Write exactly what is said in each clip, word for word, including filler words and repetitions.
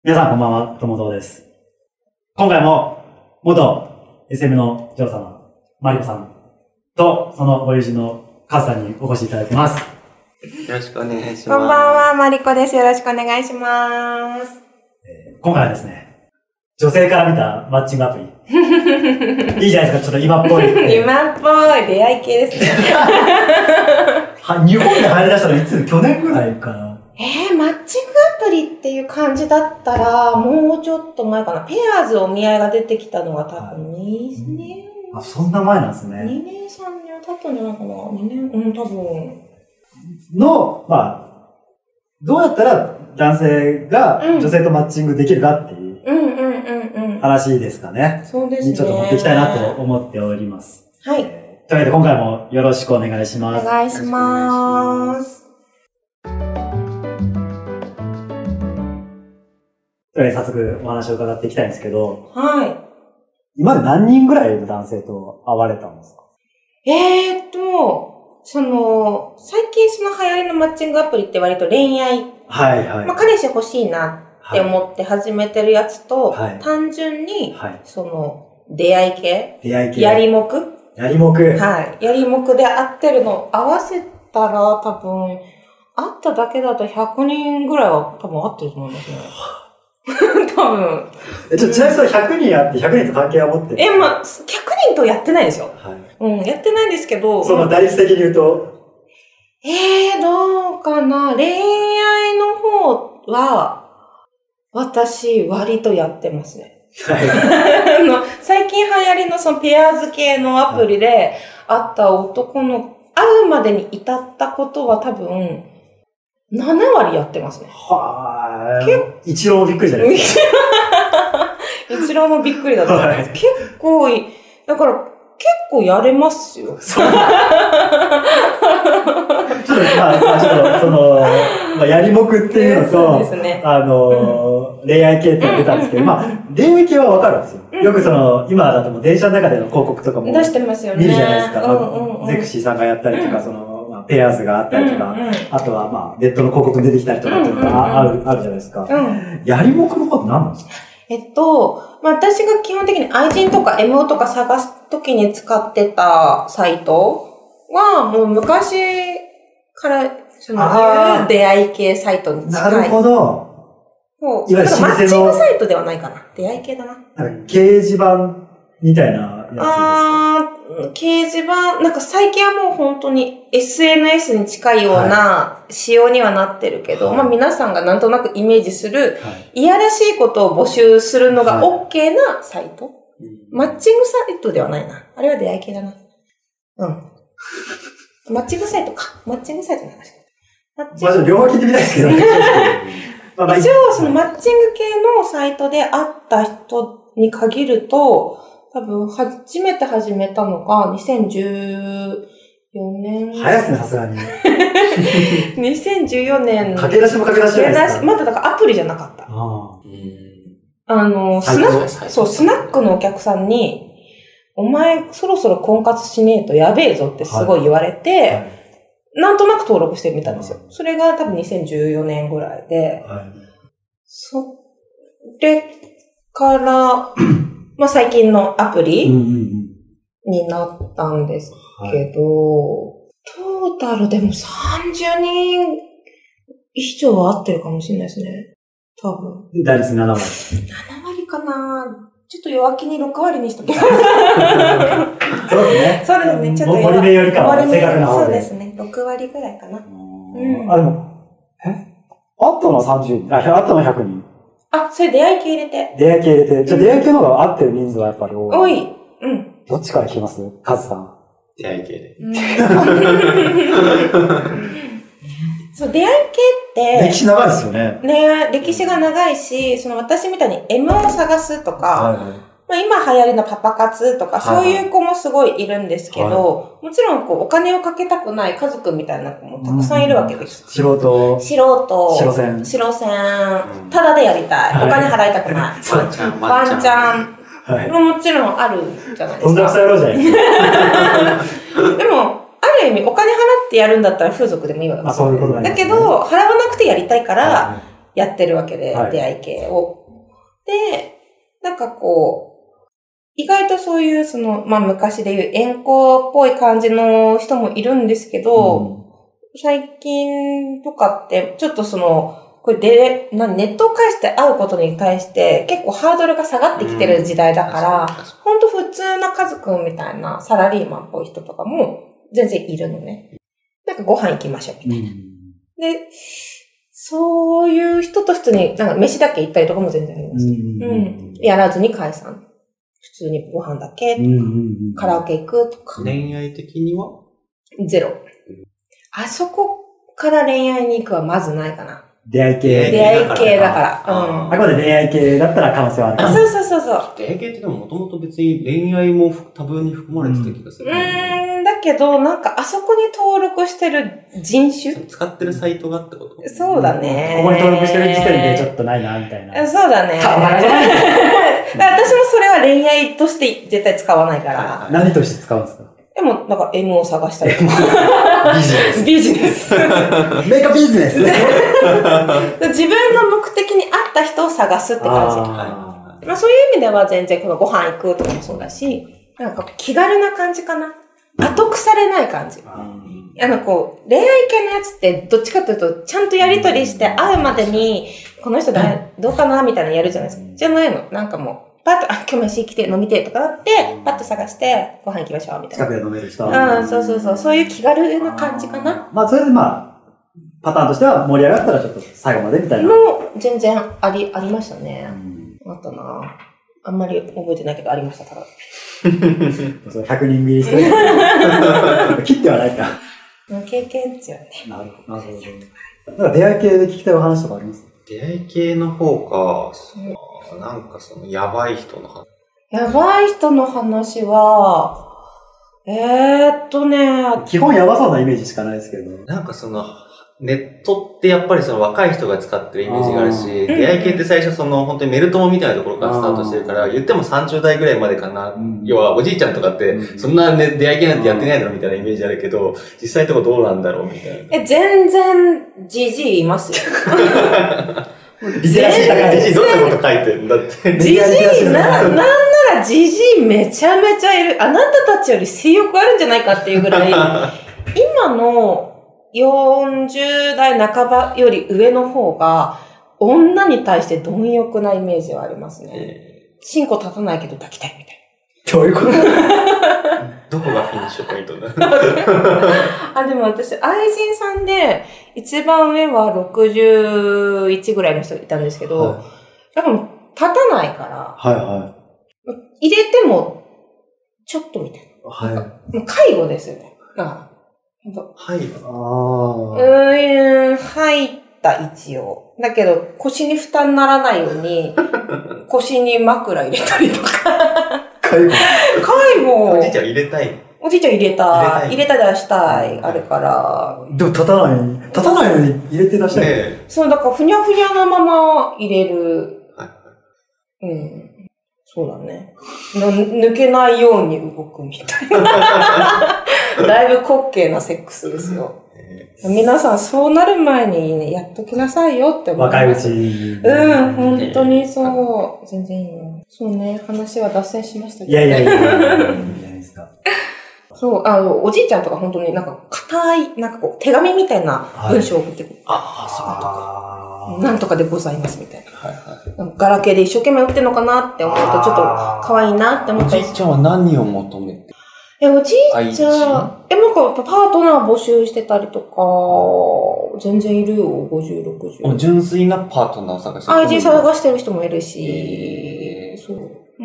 皆さんこんばんは、ともぞうです。今回も、元 エスエム の女王様、マリコさんと、そのご友人のカズさんにお越しいただいてます。 よろしくお願いします。 こんばんは、マリコです。よろしくお願いします。 えー、今回はですね、女性から見たマッチングアプリ。いいじゃないですか、ちょっと今っぽい。 今っぽい、出会い系ですね。 は日本で入り出したのいつ去年ぐらいかな。 えー、マッチングアプリっていう感じだったら、もうちょっと前かな。ペアーズお見合いが出てきたのが多分にねん。 あ、そんな前なんですね。 にねん、さんねん経ったんじゃないかな。にねん、うん、多分。 の、まあ、どうやったら男性が女性とマッチングできるかっていう話ですかね。 うん、そうですね。 にちょっと持っていきたいなと思っております。 はい。 えー、というわけで今回もよろしくお願いします。 お願いします。 というわけで早速お話を伺っていきたいんですけど。 はい。 今まで何人ぐらいの男性と会われたんですか？ えーっと、その、最近その流行りのマッチングアプリって割と恋愛。 はいはい。 まあ彼氏欲しいなって思って始めてるやつと、 はい、 単純に、 はい、 その、出会い系出会い系やりもくやりもくはい。やりもくで会ってるのを合わせたら多分、会っただけだとひゃくにんぐらいは多分会ってると思いますね。多分。 え、ちょ、ちなみにそのひゃくにんあってひゃくにんと関係は持ってる？ え、まあ、ひゃくにんとやってないですよ。 はい。 うん、やってないんですけど。 その打率的に言うと。 えー、どうかな。恋愛の方は、私、割とやってますね。はい。あの、最近流行りのそのペアーズ系のアプリで会った男の、会うまでに至ったことは多分、ななわりやってますね。 はぁー。一郎もびっくりじゃないですか。 一郎もびっくりだと思います。はい、結構いい。だから、結構やれますよ。そう。ちょっと、 まあ、まあ、ちょっと、その、まあ、やりもくっていうのと、そうですね、あの、うん、恋愛系って出たんですけど、うんうん、まあ、恋愛系はわかるんですよ。うん、よくその、今だともう電車の中での広告とかも。 出してますよね。 見るじゃないですか。 うんうんうん、 ゼクシーさんがやったりとか、その、ペアーズがあったりとか、うんうん、あとはまあ、ネットの広告に出てきたりとかっていうのがある、あるじゃないですか。うん、やりもくの方って何なんですか？ えっと、まあ、私が基本的に愛人とか エムオー とか探すときに使ってたサイトは、もう昔から、その、出会い系サイトに近い。 なるほど。 もう、いわゆるマッチングサイトではないかな。出会い系だな。 なんか掲示板みたいなやつですか？ あー、掲示板、なんか最近はもう本当に エスエヌエス に近いような仕様にはなってるけど、はい、まあ皆さんがなんとなくイメージする、はい、いやらしいことを募集するのが OK なサイト、はい、マッチングサイトではないな。あれは出会い系だな。うん。マッチングサイトか。マッチングサイトの話。 マッチング。まあ、両方聞いてみたいですけどね。 一応、そのマッチング系のサイトで会った人に限ると、多分、初めて始めたのが、にせんじゅうよねん。 早いっすね、さすがに。 にせんじゅうよねん。 駆け出しも駆け出しじゃないですか。 まだだからアプリじゃなかった。あ, あの、スナック、そう、スナックのお客さんに、お前そろそろ婚活しねえとやべえぞってすごい言われて、はいはい、なんとなく登録してみたんですよ。それが多分にせんじゅうよねんぐらいで、はい、それから、まあ、最近のアプリになったんですけど、うんうんうん、トータルでもさんじゅうにん以上は合ってるかもしれないですね。多分。 打率ななわり。 ななわりかな。ちょっと弱気にろくわりにしときます。 そうですね。 そうですね。ちょっと盛り目よりかは正確な方で。 そうですね。ろくわりぐらいかな。 うん。あ、でも、えあったのはさんじゅうにん。あ、あったのはひゃくにん。 あ、それ出会い系入れて。 出会い系入れて。じゃあ出会い系の方が合ってる人数はやっぱり多い。 多い。うん。 どっちから聞きます？カズさん。 出会い系で。 そう、出会い系って。 歴史長いですよね。 ね、歴史が長いし、その私みたいに エムを探すとか、はいはい、まあ、今流行りのパパ活とか、そういう子もすごいいるんですけど、はいはい、もちろんこうお金をかけたくない家族みたいな子もたくさんいるわけです。 うん、素人。 素人。 白線。 白線。ただでやりたい。はい、お金払いたくない。 ワンチャン。 ワンチャン。はい、ももちろんあるじゃないですか。 とんでもくさい野郎じゃないですか。 でも、ある意味お金払ってやるんだったら風俗でもいいわけです。 あ、そういうことなんですね。 だけど、払わなくてやりたいから、はやってるわけで、 はい、 出会い系を。で、なんかこう、意外とそういう、その、まあ昔でいう遠行っぽい感じの人もいるんですけど、うん、最近とかって、ちょっとその、これで、ネットを介して会うことに対して結構ハードルが下がってきてる時代だから、ほんと普通なカズくんみたいなサラリーマンっぽい人とかも全然いるのね。なんかご飯行きましょうみたいな。うん、で、そういう人と普通に、なんか飯だけ行ったりとかも全然あります。うん。うん、やらずに解散。普通にご飯だけとか、うん、カラオケ行くとか。 恋愛的にはゼロ。あそこから恋愛に行くはまずないかな。 出会い系。 出会い系だから。うん。 あくまで恋愛系だったら可能性はあるかな。そうそうそうそう。 出会い系ってでももともと別に恋愛も多分に含まれてた気がする。 うーん、だけど、なんかあそこに登録してる人種使ってるサイトがってこと？ そうだね。 ここに登録してる時点でちょっとないな、みたいな。 そうだね。たまらない。私もそれは恋愛として絶対使わないから。 何として使うんですか？ でも、なんか M を探したりとか。 ビジネス。 ビジネス。 メイクビジネス。 自分の目的に合った人を探すって感じ。あまあそういう意味では全然このご飯行くとかもそうだし、なんか気軽な感じかな。後腐れない感じ。あのこう、恋愛系のやつってどっちかというと、ちゃんとやりとりして会うまでに、この人だどうかなみたいなのやるじゃないですか。じゃないの。なんかもう、パッと、あ、今日飯来て飲みてとかなって、パッと探して、ご飯行きましょう、みたいな。 近くで飲める人。 うん、そうそうそう。そういう気軽な感じかな。 まあ、それでまあ、パターンとしては盛り上がったらちょっと最後までみたいな。 もう、全然あり、ありましたね。うん、あったなあんまり覚えてないけど、ありました、ただ。 それひゃくにん切りしてる。切ってはないか。 経験ですよね。 なるほど。なるほど。なんか出会い系で聞きたいお話とかあります？ 出会い系の方か、うん、なんかその、やばい人の話。 やばい人の話は、えーっとね。 基本やばそうなイメージしかないですけど。 なんかその、ネットってやっぱりその若い人が使ってるイメージがあるし、出会い系って最初その本当にメルトモみたいなところからスタートしてるから、言ってもさんじゅう代ぐらいまでかな。うん、要はおじいちゃんとかって、そんな、ね、出会い系なんてやってないだろみたいなイメージあるけど、実際のとこどうなんだろうみたいな。 え、全然、ジジイいますよ。 リテラシー高い。 ジジイどんなこと書いてるんだって。 ジジイ、な、なんならジジイめちゃめちゃいる。あなたたちより性欲あるんじゃないかっていうぐらい、今の、よんじゅう代半ばより上の方が、女に対して貪欲なイメージはありますね。チンコ立たないけど抱きたいみたいな。どういうことどこがフィニッシュポイントだあ、でも私、愛人さんで、一番上はろくじゅういちぐらいの人いたんですけど、はい、やっぱもう立たないから、 はいはい、 入れても、ちょっとみたいな。 はい。 もう介護ですよね。だからはい。 ああ。 うーん、入った一応。だけど、腰に負担ならないように、腰に枕入れたりとか。 介護介護おじいちゃん入れたいおじいちゃん入れたい。入れたり出したい。あるから。 でも立たない。立たないのに入れて出したい。 ね、 そう、だからふにゃふにゃなまま入れる。 はい。 うん。そうだね。抜けないように動くみたいな。だいぶ滑稽なセックスですよ。皆さんそうなる前にね、やっときなさいよって思います。 若いうちに。 うん、本当にそう。全然いいよ。そうね、話は脱線しましたけど、ね。 いやいやいやいやいやいやいですか。 そう、あの、おじいちゃんとか本当になんか硬い、なんかこう、手紙みたいな文章を送ってくる。 はい、ああ、そうとか。 なんとかでございますみたいな。 はいはい。 ガラケーで一生懸命打ってんのかなって思うと、ちょっと可愛いなって思ったり。 おじいちゃんは何を求めてえ、おじいちゃん、え、なんかパートナー募集してたりとか、全然いるよ、ごじゅう、ろくじゅう。 純粋なパートナーを探してる。 愛人探してる人もいるし、そう。うん。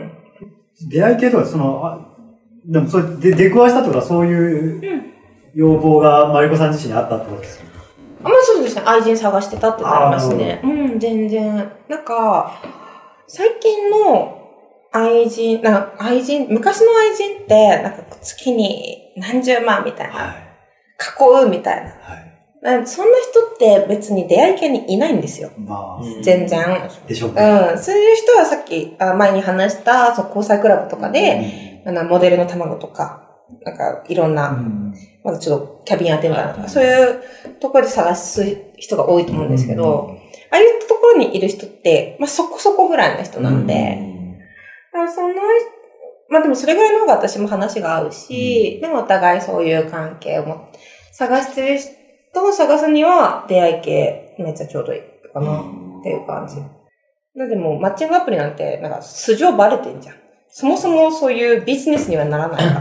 出会い系とか、その、あでもそれで出くわしたってことはそういう要望がマリコさん自身にあったってことですか？ あ、まあそうですね。愛人探してたってなりますね。うん、全然。なんか、最近の愛人、なんか愛人、昔の愛人って、なんか月に何十万みたいな。はい、囲うみたいな。はい、そんな人って別に出会い系にいないんですよ。まあ、全然。 でしょうね。 うん。そういう人はさっき、前に話した、そう、交際クラブとかで、うん、モデルの卵とか、なんかいろんな、うん、まずちょっとキャビンアテンダーとか、そういうところで探す人が多いと思うんですけど、うん、 ああいうところにいる人って、まあ、そこそこぐらいの人なんで、うん、その、まあでもそれぐらいの方が私も話が合うし、うん、でもお互いそういう関係をも探してる人を探すには出会い系めっちゃちょうどいいかなっていう感じ。だってもうマッチングアプリなんてなんか素性バレてんじゃん。そもそもそういうビジネスにはならないから。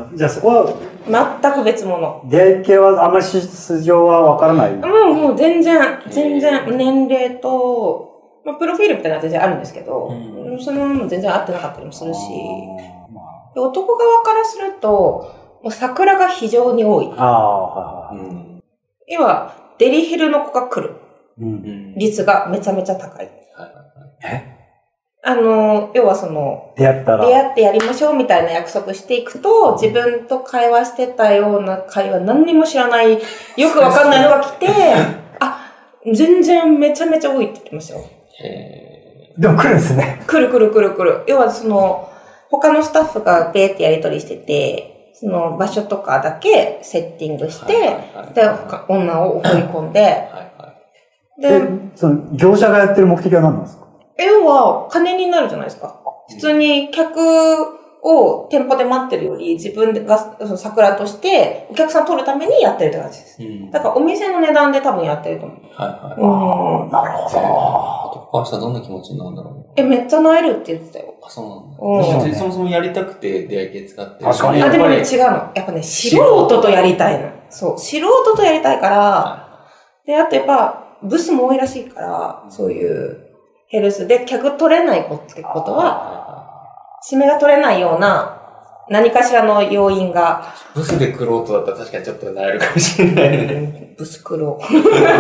じゃあそこは全く別物。 出会い系はあんまり素性はわからない？ もうもう全然、全然年齢と、まあ、プロフィールみたいなのは全然あるんですけど、うん、そのまま全然合ってなかったりもするし、で男側からすると、もう桜が非常に多い。あうん、要は、デリヘルの子が来る率がめちゃめちゃ高い。えあの、要はその、 出会ったら。 出会ってやりましょうみたいな約束していくと、自分と会話してたような会話何にも知らない、よくわかんないのが来て、あ、全然めちゃめちゃ多いって言ってましたよ。 へでも来るんですね。 来る来る来る来る。要はその、他のスタッフがベーってやり取りしてて、その場所とかだけセッティングして、はいはいはい、で、女を送り込んで、はいはい、 で、その業者がやってる目的は何なんですか？ 要は金になるじゃないですか。普通に客を店舗で待ってるより自分がその桜としてお客さん取るためにやってるって感じです。うん、だからお店の値段で多分やってると思う。はいはい。うん。 なるほど。男からしたらどんな気持ちになるんだろう。 え、めっちゃ萎えるって言ってたよ。 あ、そうなんだ。うん、そもそもやりたくて出会い系使ってる。 確かに。あ、でもね、違うの。やっぱね、素人とやりたいの。そう。素人とやりたいから、はい、で、あとやっぱ、ブスも多いらしいから、そういう、ヘルスで客取れない子ってことは、締めが取れないような何かしらの要因が。 ブスでクロートだったら確かにちょっとなれるかもしれないね。 ブスクロー。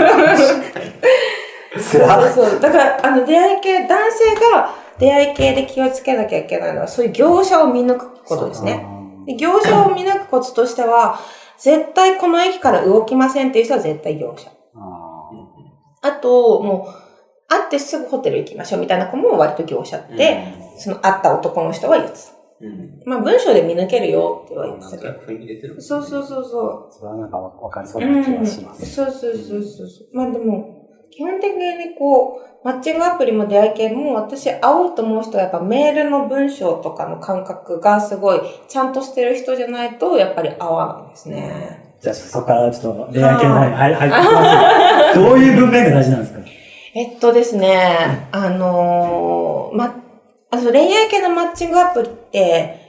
そうそうそう。だから、あの、出会い系、男性が出会い系で気をつけなきゃいけないのは、そういう業者を見抜くことですね。で業者を見抜くコツとしては、絶対この駅から動きませんっていう人は絶対業者。あと、もう、会ってすぐホテル行きましょうみたいな子も割と業者って、うん、その会った男の人は言ってた。うん、まあ文章で見抜けるよって言われてたけど。雰囲気出てる、ね。そうそうそうそう。 それはなんかわかりそうな気がします、 うん。そうそうそうそう。まあでも、基本的にこう、マッチングアプリも出会い系も私会おうと思う人はやっぱメールの文章とかの感覚がすごいちゃんとしてる人じゃないとやっぱり会わないですね。 じゃあそこからちょっと出会い系の方に入ってきます。どういう文面が大事なんですか？ えっとですね、あのー、ま、あの、恋愛系のマッチングアプリって、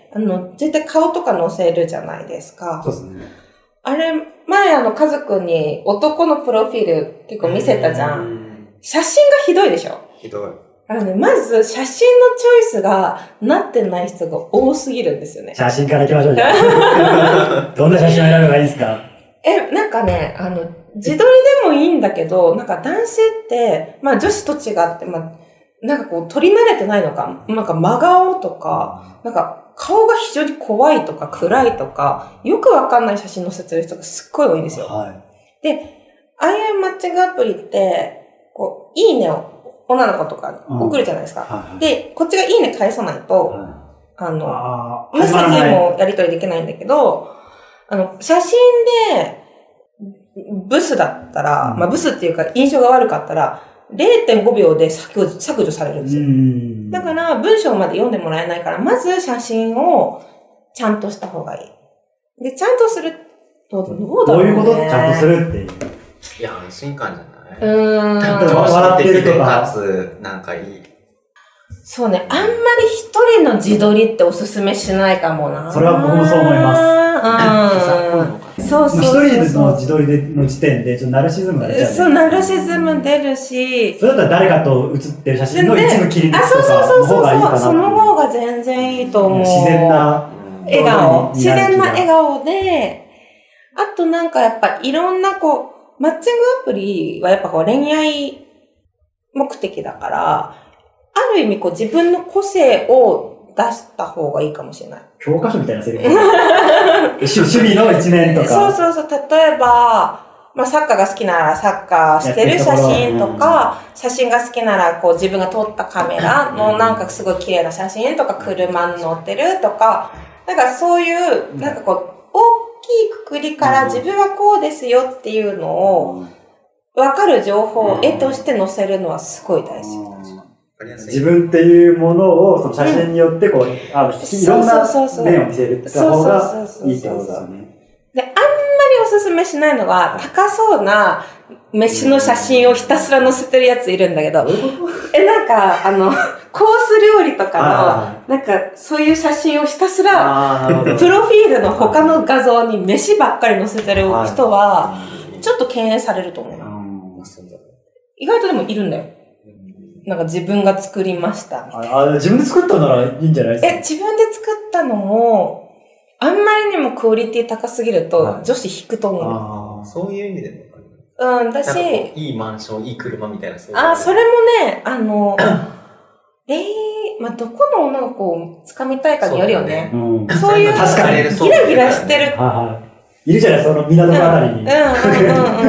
あの、絶対顔とか載せるじゃないですか。 そうですね。 あれ、前あの、家族に男のプロフィール結構見せたじゃん。写真がひどいでしょ？ ひどい。 あのね、まず写真のチョイスがなってない人が多すぎるんですよね。 写真から行きましょうじゃどんな写真を選べばいいですか？ え、なんかね、あの、自撮りでもいいんだけど、なんか男性って、まあ女子と違って、まあ、なんかこう撮り慣れてないのか、なんか真顔とか、なんか顔が非常に怖いとか暗いとか、よくわかんない写真載せてる人がすっごい多いんですよ。はい、で、ああいうマッチングアプリって、こう、いいねを女の子とか送るじゃないですか。うんはい、で、こっちがいいね返さないと、うん、あの、メッセージもやり取りできないんだけど、あの、写真で、ブスだったら、うん、まあブスっていうか印象が悪かったら、れいてんごびょうで削除、削除されるんですよ。だから文章まで読んでもらえないから、まず写真をちゃんとした方がいい。で、ちゃんとすると、どうだろうね。 どういうことちゃんとするっていう。 いや、安心感じゃない？ うーん。 笑ってるとか。かつ、なんかいい。 そうね、あんまり一人の自撮りっておすすめしないかもな。 それは僕もそう思います。 うん。そうそうそう。 一人の自撮りでの時点で、ちょっとナルシズムが出ちゃう。 そう、ナルシズム出るし。 それだったら誰かと写ってる写真の一部切り抜くとかの方がいいかな。 その方が全然いいと思う。 自然な笑顔。自然な笑顔で、あとなんかやっぱいろんなこう、マッチングアプリはやっぱこう恋愛目的だから、ある意味こう自分の個性を出した方がいいかもしれない。 教科書みたいなセリフ。趣味の一面とか。 そうそうそう。例えば、まあサッカーが好きならサッカーしてる写真とか、写真が好きならこう自分が撮ったカメラのなんかすごい綺麗な写真とか、車に乗ってるとか、なんかそういう、なんかこう、大きいくくりから自分はこうですよっていうのをわかる情報を絵として載せるのはすごい大事。 自分っていうものをその写真によってこう、うん、あのいろんな面を見せるって方がいいってことですよね。 で、あんまりおすすめしないのが、高そうな飯の写真をひたすら載せてるやついるんだけど、え、なんか、あの、コース料理とかの、なんか、そういう写真をひたすら、プロフィールの他の画像に飯ばっかり載せてる人は、ちょっと敬遠されると思う。意外とでもいるんだよ。なんか自分が作りましたみたいな。 ああ、自分で作ったならいいんじゃないですか。 え、自分で作ったのも、あんまりにもクオリティ高すぎると、はい、女子引くと思う。 ああ、そういう意味でも。 うん、だし、 いいマンション、いい車みたいな。そうあ、それもね、あの、ええー、まあ、どこの女の子を掴みたいかによるよね。そう、ねうん、そういう、確かにギラギラしてる。 はい。いるじゃない、その港のあたりに。うん、うん、うん、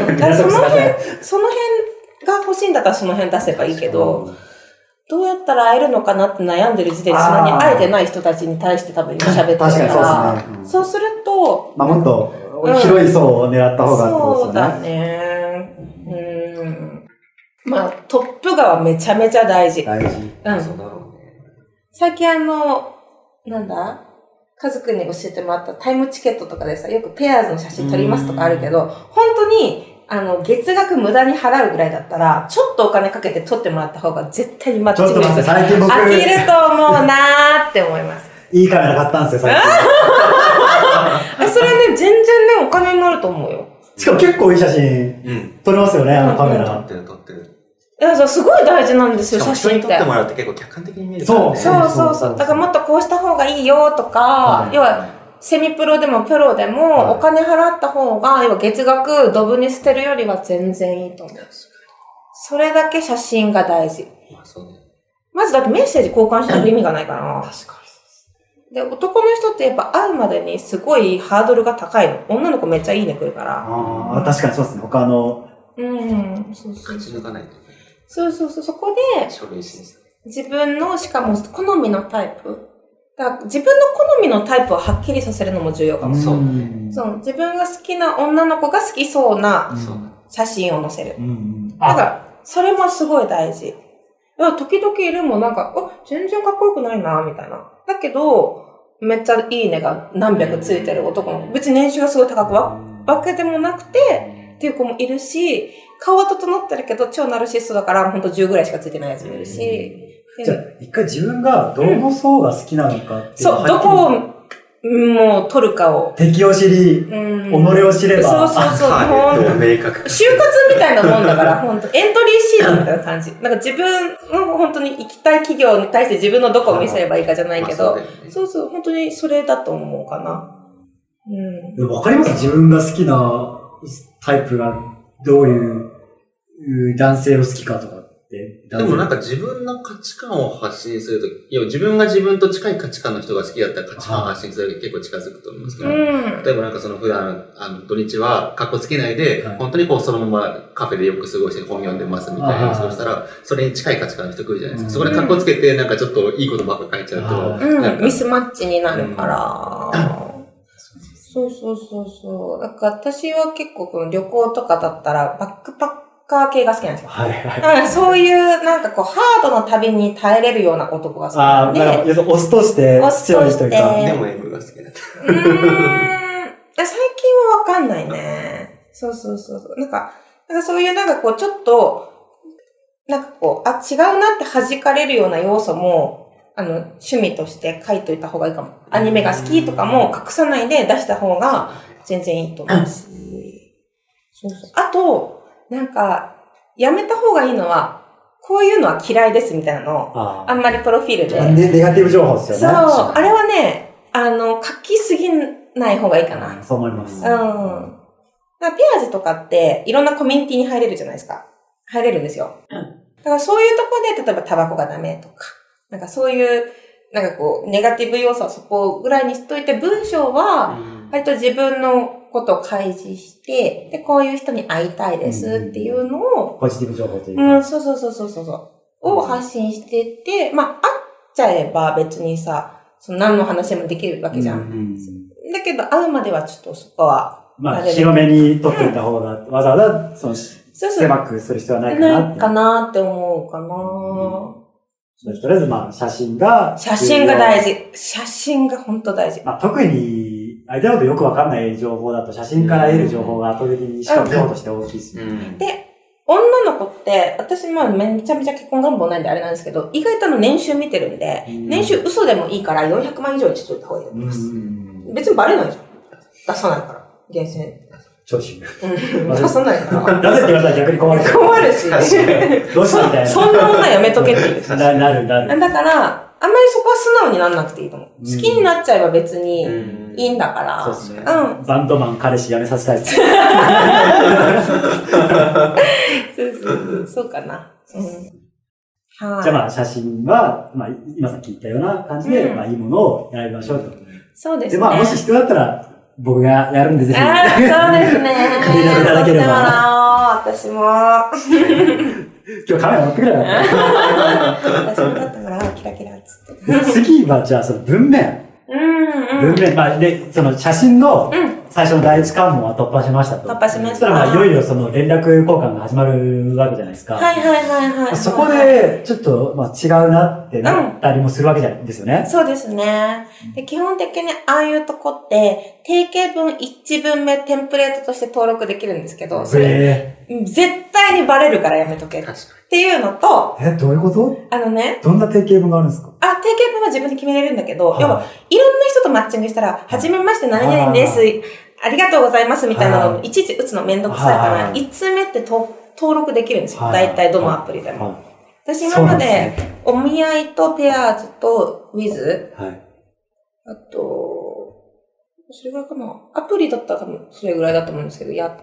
うん。 だその辺、その辺が欲しいんだったらその辺出せばいいけど、どうやったら会えるのかなって悩んでる時点でそんなに会えてない人たちに対して多分今喋ってるから。確かにそうですね。うん、そうすると、 まあ、もっと広い層を狙った方がいいですよね。 そうだね。うん。まあ、トップ画はめちゃめちゃ大事。 大事。うん。 そうだろうね。 最近あの、なんだカズくんに教えてもらったタイムチケットとかでさ、よくペアーズの写真撮りますとかあるけど、本当に、あの、月額無駄に払うぐらいだったら、ちょっとお金かけて撮ってもらった方が絶対にマッチングです。 ちょっと待って、最近僕。 飽きると思うなーって思います。 いいカメラ買ったんですよ、最近。それね、全然ね、お金になると思うよ。 しかも結構いい写真、撮れますよね、あのカメラ。 撮ってる、撮ってる。 いや、そう、すごい大事なんですよ、写真って。 人に撮ってもらうって結構客観的に見えるからね。 そう、そうそうそう。だからもっとこうした方がいいよとか、要は、セミプロでもプロでもお金払った方が、要は月額ドブに捨てるよりは全然いいと思う。それだけ写真が大事。 まあそうね。 まずだってメッセージ交換しないと意味がないからな。 確かに。で、男の人ってやっぱ会うまでにすごいハードルが高いの。女の子めっちゃいいね来るから。 ああ、確かにそうですね。他の。 うん、そうそう。 勝ち抜かないと。 そうそうそう。そこで、 書類審査。 自分の、しかも好みのタイプ。だから自分の好みのタイプをはっきりさせるのも重要かも。 そう。 そう。自分が好きな女の子が好きそうな写真を載せる。だから、それもすごい大事。時々いるもんなんか、あ、全然かっこよくないな、みたいな。だけど、めっちゃいいねが何百ついてる男の子。別に年収がすごい高くわけでもなくて、っていう子もいるし、顔は整ってるけど超ナルシストだからほんとじゅうぐらいしかついてないやつもいるし。 じゃあ、一回自分がどの層が好きなのかっていうのを、 うん、そう、どこを、もう、取るかを。 敵を知り、うん、己を知れば。 そうそうそう。 はい、明確。 就活みたいなもんだから、本当エントリーシートみたいな感じ。なんか自分の本当に行きたい企業に対して自分のどこを見せればいいかじゃないけど、まあ そうだよね、そうそう、本当にそれだと思うかな。 うん。でもわかります？自分が好きなタイプがどういう男性を好きかとか。 でもなんか自分の価値観を発信するとき、いや自分が自分と近い価値観の人が好きだったら価値観を発信するとき結構近づくと思うんですけど、うん、例えばなんかその普段、あの土日はカッコつけないで、はい、本当にこうそのままカフェでよく過ごして本読んでますみたいな、そうしたら、それに近い価値観の人来るじゃないですか。うん、そこでカッコつけてなんかちょっといいことばっか書いちゃうと、 うん、なんかミスマッチになるから、うん、そうそうそうそう。だから私は結構この旅行とかだったらバックパックカー系が好きなんですよ。はいはい。そういう、なんかこう、ハードの旅に耐えれるような男が好きなんで。 ああ、なんか、オスとして強い人か。 でも M が好きだった。 うーん。最近はわかんないね。そうそうそうそう。なんか、なんかそういうなんかこう、ちょっと、なんかこう、あ、違うなって弾かれるような要素も、あの、趣味として書いといた方がいいかも。アニメが好きとかも隠さないで出した方が全然いいと思うし。そうそう。あと、なんか、やめた方がいいのは、こういうのは嫌いですみたいなのを、あ, あんまりプロフィールで。 ネ, ネガティブ情報ですよね。 そう。あれはね、あの、書きすぎない方がいいかな。 そう思います。うん。 ピアーズとかって、いろんなコミュニティに入れるじゃないですか。入れるんですよ。うん。だからそういうところで、例えばタバコがダメとか、なんかそういう、なんかこう、ネガティブ要素はそこぐらいにしといて、文章は、割と自分のことを開示して、で、こういう人に会いたいですっていうのを、 うん、ポジティブ情報というか。 うん、そうそうそうそうそう。を発信していって、まあ、会っちゃえば別にさ、その何の話でもできるわけじゃん。うんうん、だけど、会うまではちょっとそこは。 まあ、広めに取っておいた方が、わざわざ、その、 狭くする必要はないかなって。 ないかなって思うかな、 うん、とりあえずまあ写真が。 写真が大事。写真が本当大事。 まあ特に、相手のことよくわかんない情報だと写真から得る情報が圧倒的にしかも量として大きいですね。うん、 で、女の子って、私まあめちゃめちゃ結婚願望ないんであれなんですけど、意外とあの年収見てるんで、うん、年収嘘でもいいからよんひゃくまん以上にしといた方がいいと思います。うん、別にバレないじゃん。出さないから。厳選。 調子。 うん。出さないから。 なぜって言われたら逆に困る。 困るし。 どうしたみたいな。 そんな女やめとけっていう。 な、なる、なる。 だから、あんまりそこは素直にならなくていいと思う。好きになっちゃえば別にいいんだから。 そうですね。うん。バンドマン彼氏辞めさせたいです。 そうそう、そうかな。うん。 はい。じゃあまあ写真は、まあ今さっき言ったような感じで、まあいいものを選びましょうと。 そうですね。 でまあもし必要だったら、僕がやるんでぜひ。 ああ、そうですね。 借りていただければ。 私も。 今日カメラ持ってくれよ。 私もだったから、キラキラっつって。 次はじゃあその文面。 うんうん。文面。まあで、その写真の最初の第一関門は突破しましたと。 突破しました。そしたらまあいよいよその連絡交換が始まるわけじゃないですか。 はいはいはいはい。 そこでちょっとまあ違うなってなったりもするわけじゃないですよね。 そうですね。で、基本的にああいうとこって定型文一文目テンプレートとして登録できるんですけど、それ絶対にバレるからやめとけ。確かに。っていうのと、 え、どういうこと？ あのね。 どんな定型文があるんですか？ あ、定型文は自分で決めれるんだけど、要はいろんな人とマッチングしたら、はじめまして何々です。ありがとうございますみたいなのをいちいち打つのめんどくさいから、いち通目ってと登録できるんですよ。大体どのアプリでも。私今まで、お見合いとペアーズとウィズ、はい、あと、それぐらいかな。アプリだったら多分それぐらいだと思うんですけど、やって、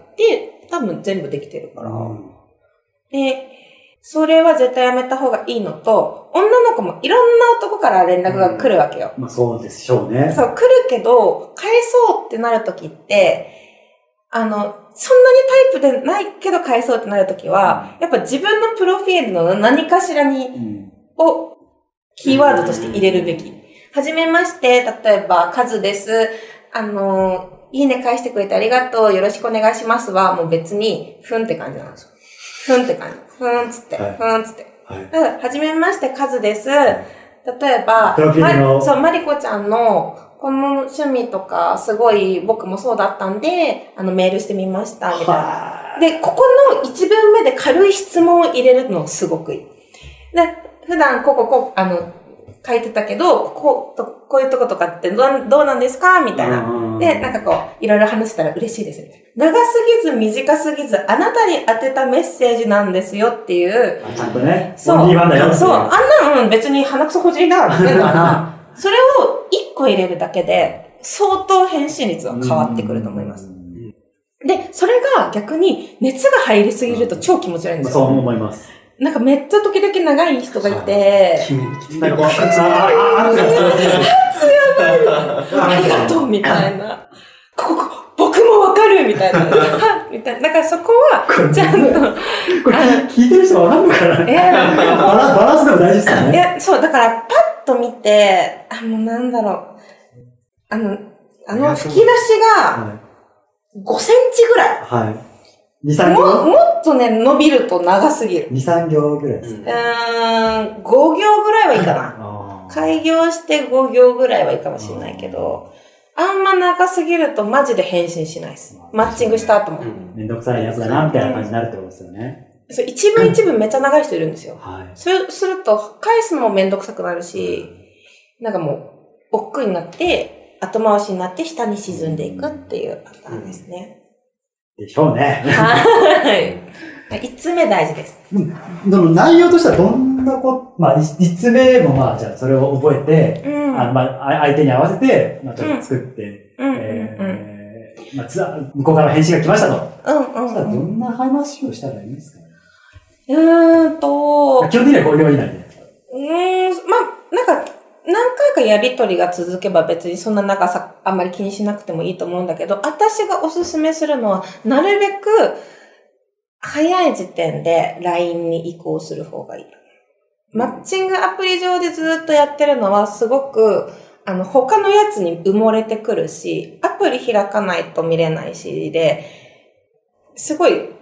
多分全部できてるから。うん、で、それは絶対やめた方がいいのと、女の子もいろんな男から連絡が来るわけよ。 うん、まあそうでしょうね。 そう、来るけど、返そうってなるときって、あの、そんなにタイプでないけど返そうってなるときは、やっぱ自分のプロフィールの何かしらに、うん、を、キーワードとして入れるべき。はじめまして、例えば、カズです。あの、いいね返してくれてありがとう、よろしくお願いしますは、もう別に、ふんって感じなんですよ。ふんって感じ。ふーんつって、はい、ふーんつって。はい。はじめまして、カズです。例えば、ま、そう、マリコちゃんの、この趣味とか、すごい僕もそうだったんで、あの、メールしてみました、みたいな。で、ここの一文目で軽い質問を入れるのすごくいい。で、普段、ここ、こう、あの、書いてたけど、ここ、こういうとことかってどう、どうなんですかみたいな。で、なんかこう、いろいろ話したら嬉しいですみたいな。長すぎず短すぎず、あなたに当てたメッセージなんですよっていう。 ちゃんとね。 そう。そう。あんなの別に鼻くそほじりながら書けるから、それを一個入れるだけで、相当返信率は変わってくると思います。で、それが逆に熱が入りすぎると超気持ち悪いんですよ。 そう思います。 なんかめっちゃ時々長い人がいて、 なんか、熱やばいありがとうみたいな。ここ、僕もわかるみたいな。みたいな。だからそこは、ちゃんと。 これ聞いてる人わかんのかな？いや、バランスでも大事ですよね。 いや、そう、だからパッと見て、あの、なんだろう。あの、あの吹き出しが、ごセンチぐらい。はい。に、さん行も、もっとね、伸びると長すぎる。 に、さん行ぐらいですね。 うーん、ご行ぐらいはいいかな。開業してご行ぐらいはいいかもしれないけど、あんま長すぎるとマジで返信しないです。マッチングした後も。 めんどくさいやつだな、みたいな感じになるってことですよね。 そう、一文一文めっちゃ長い人いるんですよ。はい。そうすると、返すのもめんどくさくなるし、なんかもう、億劫になって、後回しになって下に沈んでいくっていうパターンですね。 でしょうね。 はい。一つ目大事です。 でも内容としてはどんなこ、まあ一つ目もまあじゃあそれを覚えて、うん、あまあ相手に合わせて、まあちょっと作って、うん、えー、まあツアー、向こうから返信が来ましたと。うんうん、うん。そしたらどんな話をしたらいいんですかね。 うーんと。 基本的にはご行以内で。 うーん、まあ、なんか、何回かやりとりが続けば別にそんな長さあんまり気にしなくてもいいと思うんだけど、私がおすすめするのは、なるべく早い時点で ライン に移行する方がいい。マッチングアプリ上でずっとやってるのはすごく、あの、他のやつに埋もれてくるし、アプリ開かないと見れないしで、すごい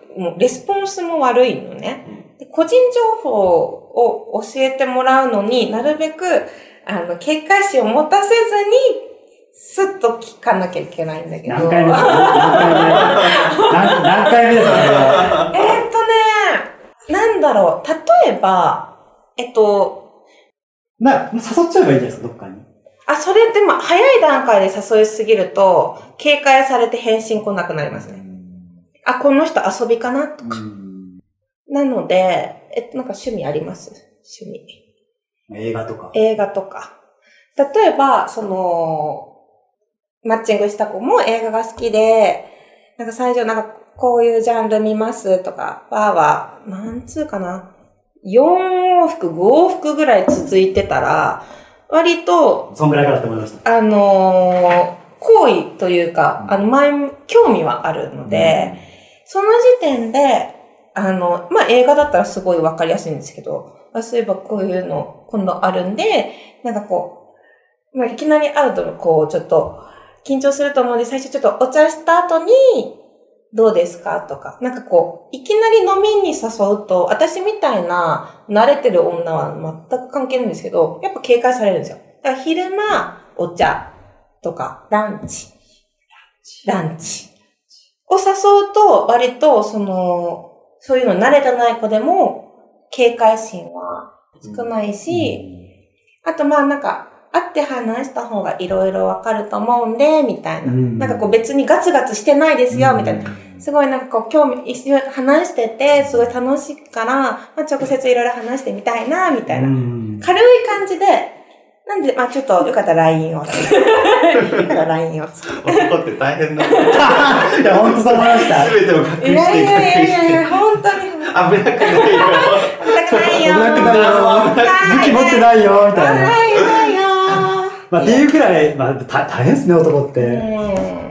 もうレスポンスも悪いのね。で個人情報を教えてもらうのになるべく、あの、警戒心を持たせずに、スッと聞かなきゃいけないんだけど。 何回目ですか？何, 何回目ですか？ えーっとね、なんだろう、例えば、えっと、 な、誘っちゃえばいいじゃないですか、どっかに。 あ、それでも早い段階で誘いすぎると、警戒されて返信来なくなりますね。あ、この人遊びかなとか。なので、えっと、なんか趣味あります？趣味。 映画とか。 映画とか。例えば、その、マッチングした子も映画が好きで、なんか最初なんかこういうジャンル見ますとか、わーわー、なんつうかな。よん往復、ご往復ぐらい続いてたら、割と、 そんぐらいからと思いました。 あのー、好意というか、あの、前、興味はあるので、うん、その時点で、あの、まあ、映画だったらすごいわかりやすいんですけど、そういえばこういうの今度あるんで、なんかこう、まあ、いきなり会うとこう、ちょっと緊張すると思うんで、最初ちょっとお茶した後に、どうですかとか、なんかこう、いきなり飲みに誘うと、私みたいな慣れてる女は全く関係ないんですけど、やっぱ警戒されるんですよ。だから昼間、お茶とか、ランチ、ランチを誘うと、割とその、そういうの慣れてない子でも、警戒心は少ないし、あとまあなんか、会って話した方がいろいろわかると思うんで、みたいな。なんかこう別にガツガツしてないですよ、みたいな。すごいなんかこう興味、一緒に話してて、すごい楽しいから、まあ直接いろいろ話してみたいな、みたいな。軽い感じで、なんで、まあちょっとよかったら ライン を。よかったら ライン を。 男って大変だ。いや、ほんとそう思いました。 すべてを隠して、隠して。いやいやいやいや、ほんとに。 危なくないよ。危なくないよ。 危なくないよ。武器持ってないよ、みたいな。 ないよ、ないよ。 まあっていうくらい、まあ大変ですね、男って。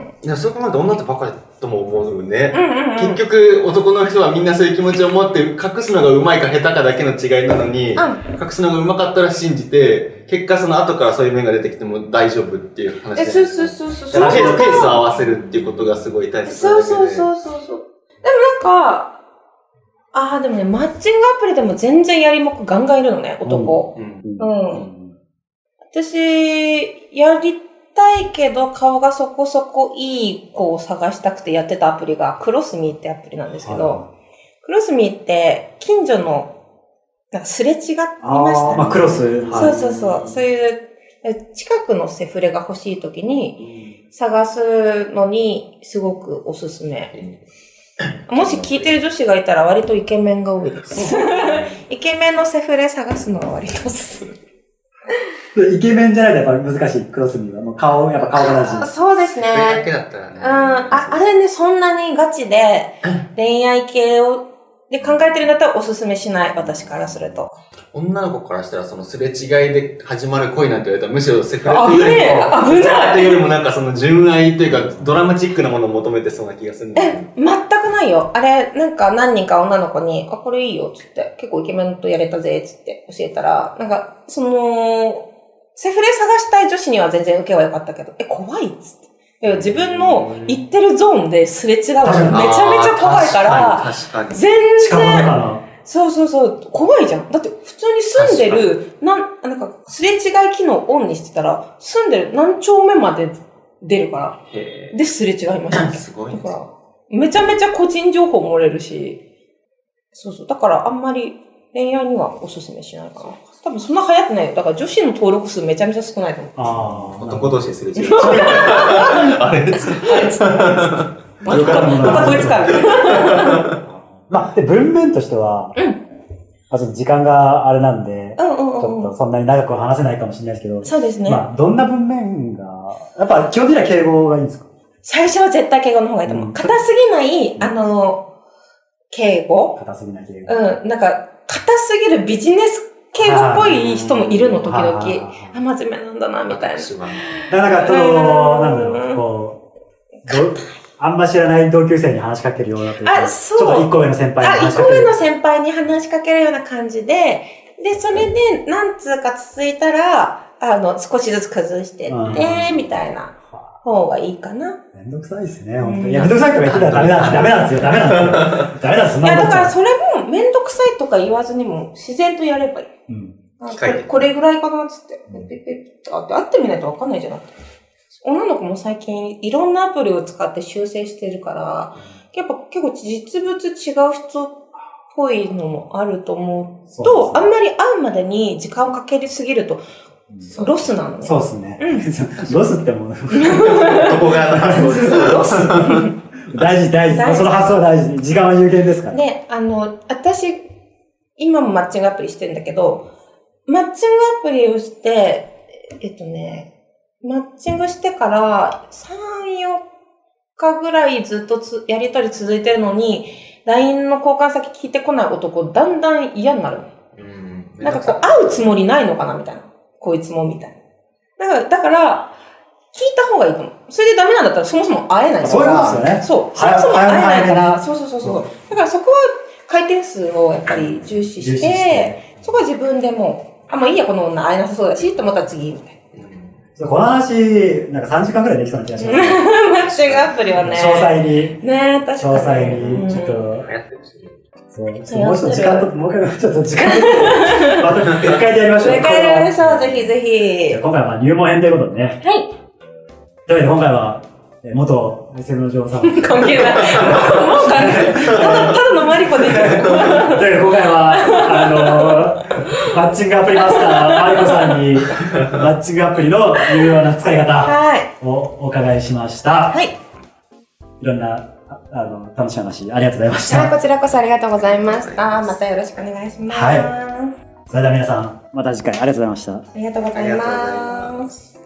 いや、そこまで女ってバカだとも思うね。結局、男の人はみんなそういう気持ちを持って隠すのが上手いか下手かだけの違いなのに、隠すのが上手かったら信じて、結果その後からそういう面が出てきても大丈夫っていう話で。 そうそうそうそう。 ペースを合わせるっていうことがすごい大切なんだけど、ね。そうそうそうそう。 でもなんか、ああ、でもね、マッチングアプリでも全然やりもくガンガンいるのね、男。うん。うんうん、私、やりたいけど顔がそこそこいい子を探したくてやってたアプリがクロスミーってアプリなんですけど、はい、クロスミーって近所のなんかすれ違いましたね。 あ、まあ、クロス、 はい、そうそうそう。そういう近くのセフレが欲しいときに探すのにすごくおすすめ。もし聞いてる女子がいたら割とイケメンが多いです。イケメンのセフレ探すのは割とおすすめ。 イケメンじゃないとやっぱ難しい、クロスミーは。もう顔、やっぱ顔が大事。 そうですね。 それだけだったらね。 うん。あ、あれね、そんなにガチで恋愛系を、で考えてるんだったらおすすめしない、私からすると。 女の子からしたらそのすれ違いで始まる恋なんて言われたらむしろセフレっていうよりも、 危ないというよりもなんかその純愛というかドラマチックなものを求めてそうな気がするんだよね。 え、全くないよ。あれ、なんか何人か女の子に、あ、これいいよ、つって。結構イケメンとやれたぜ、つって教えたら、なんか、その、セフレ探したい女子には全然受けは良かったけど、え、怖いっつって。自分の行ってるゾーンですれ違うのめちゃめちゃ怖いから、 確かに全然、そうそうそう、怖いじゃん。だって普通に住んでる、なん、なんか、すれ違い機能オンにしてたら、住んでる何丁目まで出るから、で、すれ違いました。 すごいね。 だから、めちゃめちゃ個人情報漏れるし、そうそう、だからあんまり恋愛にはおすすめしないかな。多分そんな流行ってないよ。だから女子の登録数めちゃめちゃ少ないと思う。 ああ。男同士ですれ違う。あれですかあれですかまたこいつか。 まあ、で、文面としては、うん。まあ、ちょっと時間があれなんで、うんうんうん。ちょっとそんなに長くは話せないかもしれないですけど。 そうですね。 まあ、どんな文面が、やっぱ基本的には敬語がいいんですか？ 最初は絶対敬語の方がいいと思う。うん、硬すぎない、あの、敬語。 硬すぎない敬語。 うん。なんか、硬すぎるビジネス敬語っぽい人もいるの、時々。あ、真面目なんだな、みたいな。 だから、その、なんだろう、こう、あんま知らない同級生に話しかけるようなというか、あ、そう。ちょっと一個上の先輩に話しかける。 あ、一個上の先輩に話しかけるような感じで、で、それで何通か続いたら、あの、少しずつ崩してって、みたいな。 方がいいかな。 めんどくさいですね、本当に。いや、めんどくさいとか言ってたらダメなんですよ。ダメなんですよ。ダメなんですよ。ダメなんですよ。 いや、だからそれもめんどくさいとか言わずにも自然とやればいい。うん。これ、これぐらいかなっつって。ペッペッペッって会ってみないとわかんないじゃなくて。女の子も最近いろんなアプリを使って修正してるから、やっぱ結構実物違う人っぽいのもあると思うと、あんまり会うまでに時間をかけすぎると、ロスなのね。 そうですね。うん、ロスってもう。男側の発想です。 ロス。大事、大事。その発想は大事。時間は有限ですから。 ね、あの、私、今もマッチングアプリしてるんだけど、マッチングアプリをして、えっとね、マッチングしてからさん、よっかぐらいずっとつやりとり続いてるのに、ライン の交換先聞いてこない男、だんだん嫌になる。うん、なんかこう、会うつもりないのかなみたいな。こいつもみたいな。だから、だから、聞いた方がいいと思う。それでダメなんだったらそもそも会えないから。 そういうことですよね。 そう。そもそも会えないから。そうそうそうそう。だからそこは回転数をやっぱり重視して、して、そこは自分でもう、あ、もういいや、この女会えなさそうだし、と思ったら次、みたいな。 この話、なんかさんじかんくらいできそうな気がします。マッチングアプリはね。 詳細に。 ね、確かに。 詳細に、ちょっと。そう、もうちょっと時間と、もう一回、ちょっと時間と、また別会でやりましょう。 別会でやりましょう、ぜひぜひ。 今回は入門編ということでね。 はい。 というわけで今回は、元エスエムの女王さん。 関係ない。もう関係ない。ただ、ただのマリコでいいですよ。というわけで今回は、あのー、マッチングアプリマスター、マリコさんに、マッチングアプリの有用な使い方をお伺いしました。はい。いろんな、あの、楽しい話、ありがとうございました。 はい、こちらこそありがとうございました。またよろしくお願いします。はい。 それでは皆さん、また次回ありがとうございました。ありがとうございます。